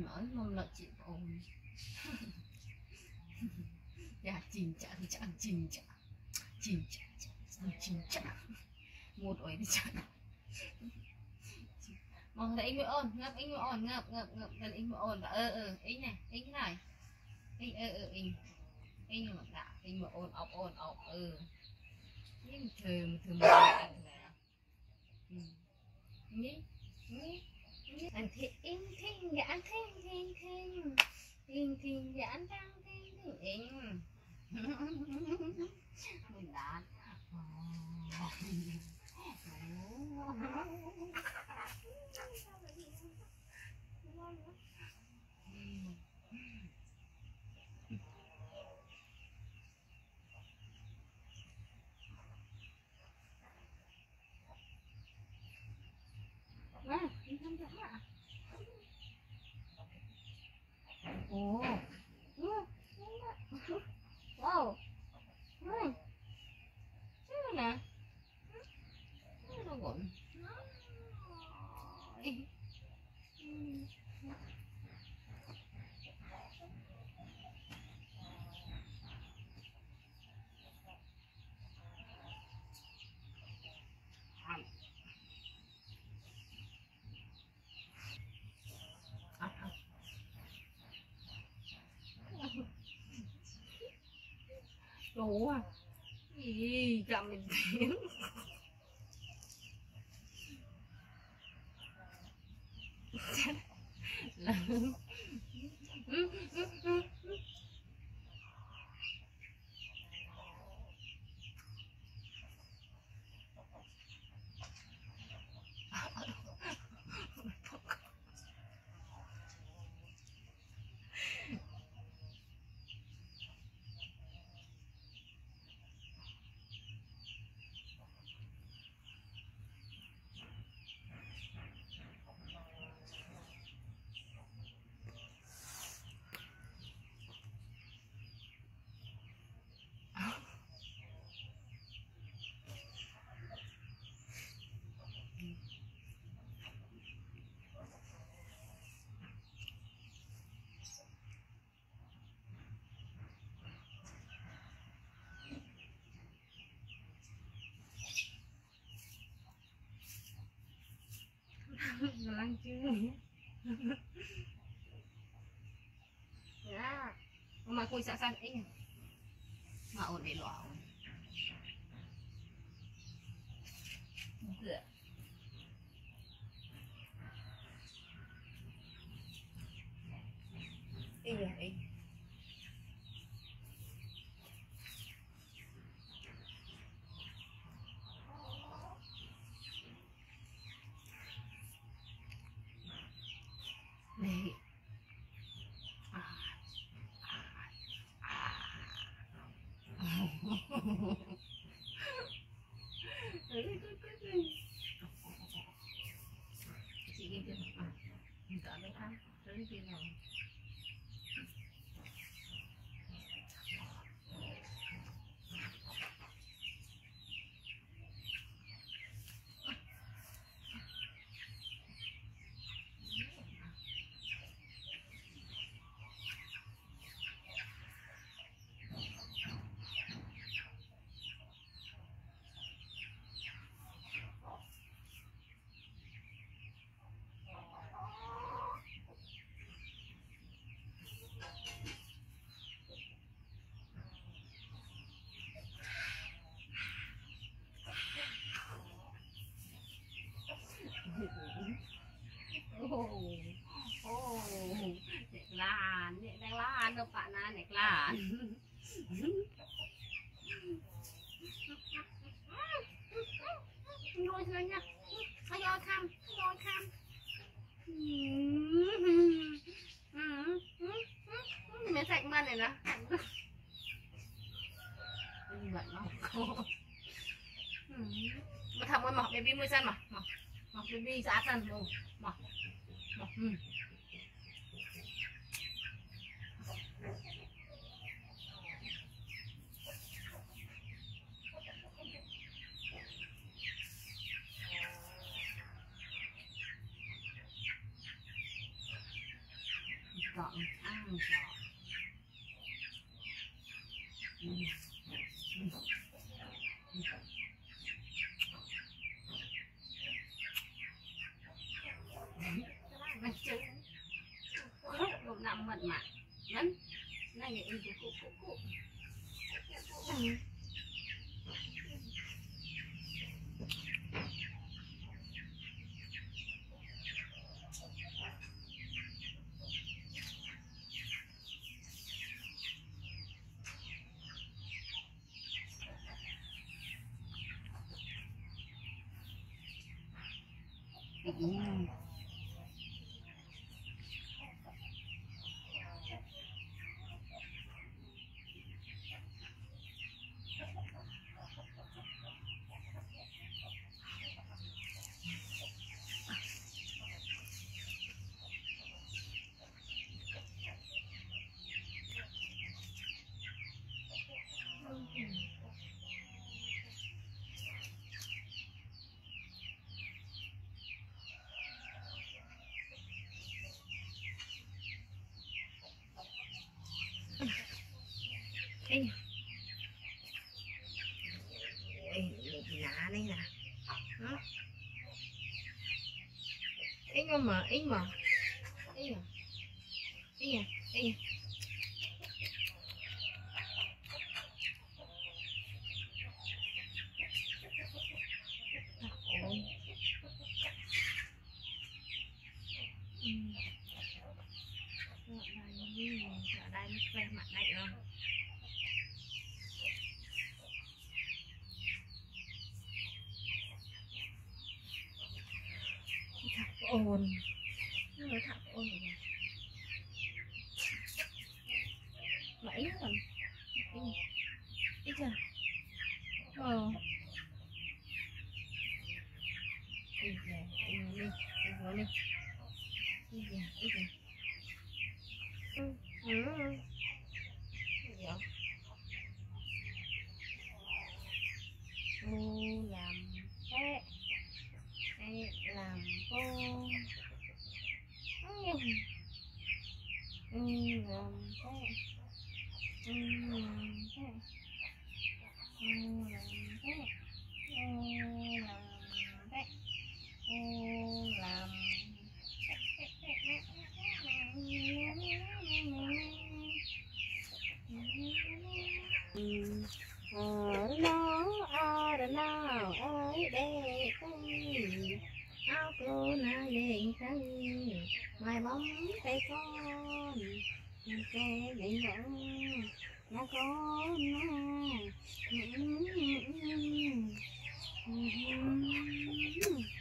nói mong lợi chị ồn. Dạ chìm chạm chìm chạm một ổi đi chạm mong thấy anh mới ồn ngập anh mới ồn ngập là anh mới ồn anh này anh này anh anh mà đã anh mà ồn ọc nhưng thường mà anh này nhí anh thiên dạ anh thiên dạ anh đang thiên mình đã ồ wow nè nó gọn đủ à gì cầm mình tiếng lăn chưa ya mà khui sạ san anh mà ổn để lọ dựa anh à anh này chị ghi tiền mình cả mấy tháng tới tiền nào Nè lan đâu bạn na nè lan ngồi rồi nha ngồi thăm mẹ sạch man này nè vậy nó mà thằng ơi mọc baby mua chân mà mọc baby giá chân luôn mọc ăn sợ. Mình chơi khóc một năm mệt mỏi lắm này em cụ Ê, lạ đây nè, mà, mà, ê, à, ê. Ở đây nó quen mặt đây không? Thật ồn, nó thật ồn rồi. Mãi nó còn, ít chưa? Đi về, đi vô đi. Đi về, đi về. Dạ. Ô làm thế, làm cô. Làm thế, làm thế, làm thế, làm nào ơi đây áo cô na đèn trắng mai bóng tay con cái đèn vẫn là con na